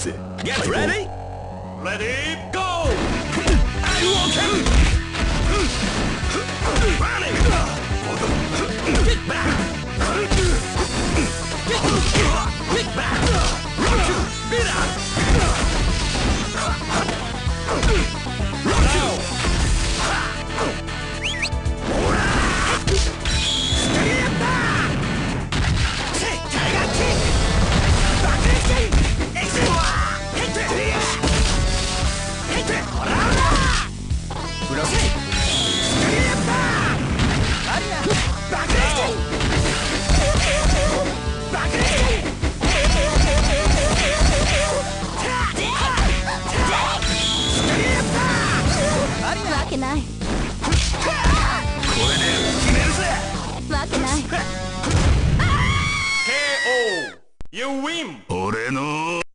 ぜ。 Get ready? Ready, go! I walk him! Running! Get back! Get back! Rock you! Beat up! Rock you! Steady up back! Tiger kick! Back exit! Exit! Hit it! Hit it! Steady up back! Back exit! Back exit! Steady up back! わけない。 これで決めるぜ。 わけない。 KO! You win! 俺の